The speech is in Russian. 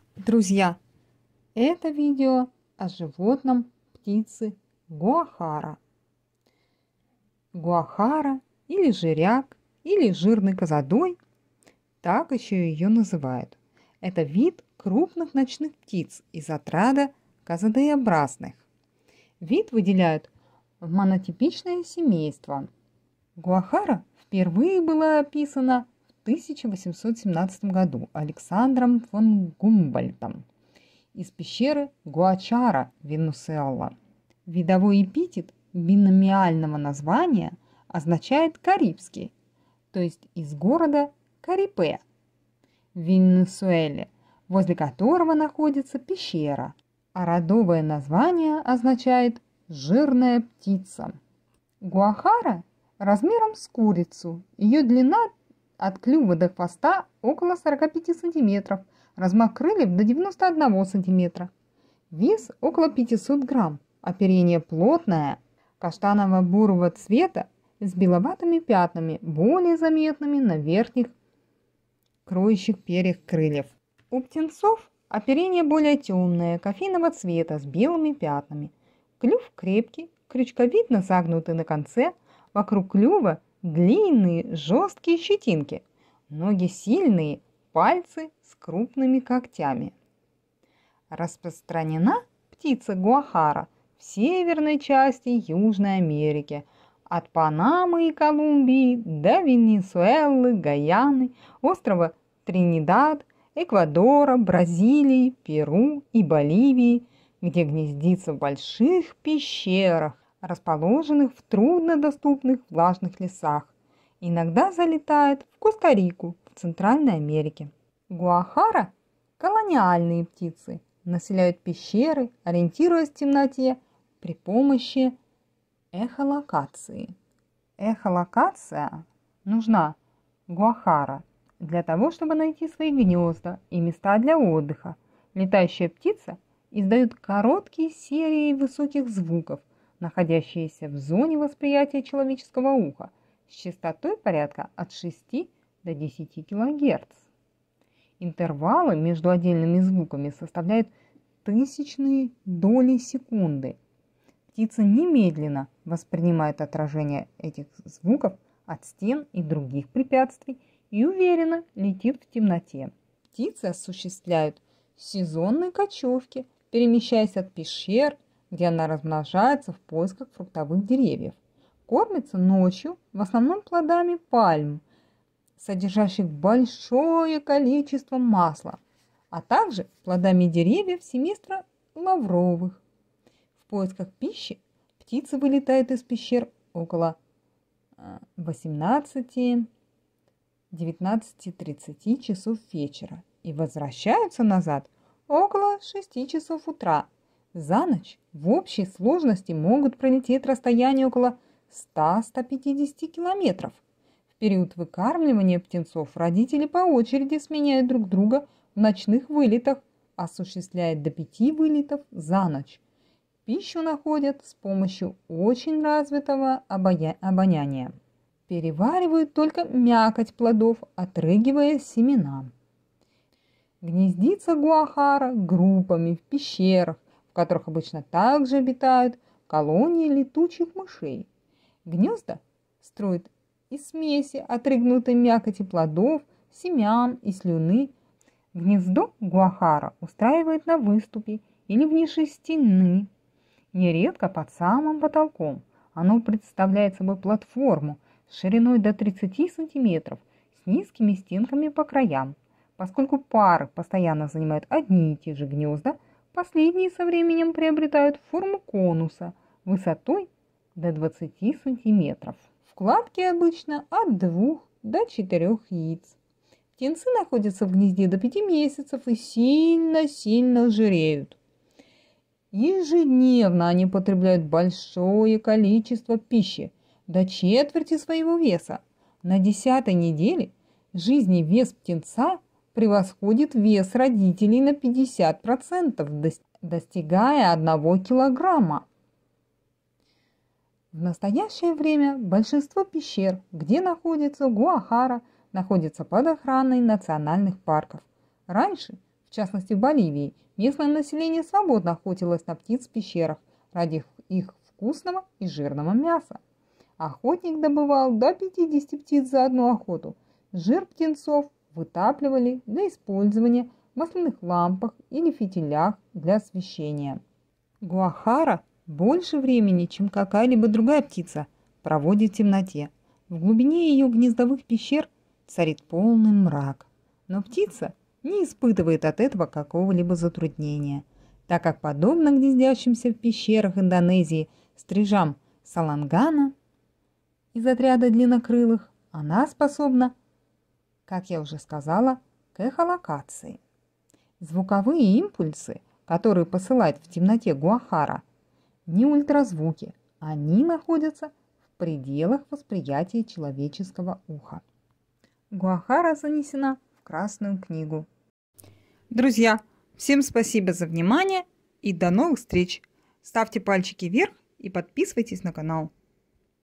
Друзья, это видео о животном птицы гуахара. Гуахара или жиряк, или жирный козадой, так еще ее называют. Это вид крупных ночных птиц из отряда козадоеобразных. Вид выделяют в монотипичное семейство. Гуахара впервые была описана в 1817 году Александром фон Гумбольдтом из пещеры Гуачара, Венесуэла. Видовой эпитет биномиального названия означает «карибский», то есть из города Карипе в Венесуэле, возле которого находится пещера, а родовое название означает «жирная птица». Гуахара размером с курицу, ее длина от клюва до хвоста около 45 см, размах крыльев до 91 см, вес около 500 грамм, оперение плотное, каштаново-бурого цвета с беловатыми пятнами, более заметными на верхних кроющих перьях крыльев. У птенцов оперение более темное, кофейного цвета с белыми пятнами. Клюв крепкий, крючковидно загнутый на конце, вокруг клюва длинные жесткие щетинки, ноги сильные, пальцы с крупными когтями. Распространена птица гуахара в северной части Южной Америки, от Панамы и Колумбии до Венесуэлы, Гаяны, острова Тринидад, Эквадора, Бразилии, Перу и Боливии, где гнездится в больших пещерах, расположенных в труднодоступных влажных лесах. Иногда залетает в Коста-Рику, в Центральной Америке. Гуахара – колониальные птицы, населяют пещеры, ориентируясь в темноте при помощи эхолокации. Эхолокация нужна гуахара для того, чтобы найти свои гнезда и места для отдыха. Летающая птица издает короткие серии высоких звуков, находящиеся в зоне восприятия человеческого уха, с частотой порядка от 6 до 10 кГц. Интервалы между отдельными звуками составляют тысячные доли секунды. Птица немедленно воспринимает отражение этих звуков от стен и других препятствий и уверенно летит в темноте. Птицы осуществляют сезонные кочевки, перемещаясь от пещер, где она размножается в поисках фруктовых деревьев. Кормится ночью в основном плодами пальм, содержащих большое количество масла, а также плодами деревьев семейства лавровых. В поисках пищи птицы вылетают из пещер около 18-19:30 часов вечера и возвращаются назад около 6 часов утра. За ночь в общей сложности могут пролететь расстояние около 100-150 километров. В период выкармливания птенцов родители по очереди сменяют друг друга в ночных вылетах, осуществляя до 5 вылетов за ночь. Пищу находят с помощью очень развитого обоняния. Переваривают только мякоть плодов, отрыгивая семена. Гнездится гуахара группами в пещерах, в которых обычно также обитают колонии летучих мышей. Гнезда строят из смеси отрыгнутой мякоти плодов, семян и слюны. Гнездо гуахара устраивает на выступе или в нише стены, нередко под самым потолком. Оно представляет собой платформу с шириной до 30 см с низкими стенками по краям. Поскольку пары постоянно занимают одни и те же гнезда, последние со временем приобретают форму конуса высотой до 20 см. Вкладки обычно от 2 до 4 яиц. Птенцы находятся в гнезде до 5 месяцев и сильно жиреют. Ежедневно они потребляют большое количество пищи, до четверти своего веса. На 10-й неделе жизни вес птенца превосходит вес родителей на 50%, достигая 1 килограмма. В настоящее время большинство пещер, где находится гуахара, находятся под охраной национальных парков. Раньше В частности, в Боливии местное население свободно охотилось на птиц в пещерах ради их вкусного и жирного мяса. Охотник добывал до 50 птиц за одну охоту. Жир птенцов вытапливали для использования в масляных лампах или фитилях для освещения. Гуахара больше времени, чем какая-либо другая птица, проводит в темноте. В глубине ее гнездовых пещер царит полный мрак. Но птица не испытывает от этого какого-либо затруднения, так как, подобно гнездящимся в пещерах Индонезии стрижам салангана из отряда длиннокрылых, она способна, как я уже сказала, к эхолокации. Звуковые импульсы, которые посылает в темноте Гуахара, не ультразвуки, они находятся в пределах восприятия человеческого уха. Гуахара занесена в Красную книгу. Друзья, всем спасибо за внимание и до новых встреч. Ставьте пальчики вверх и подписывайтесь на канал.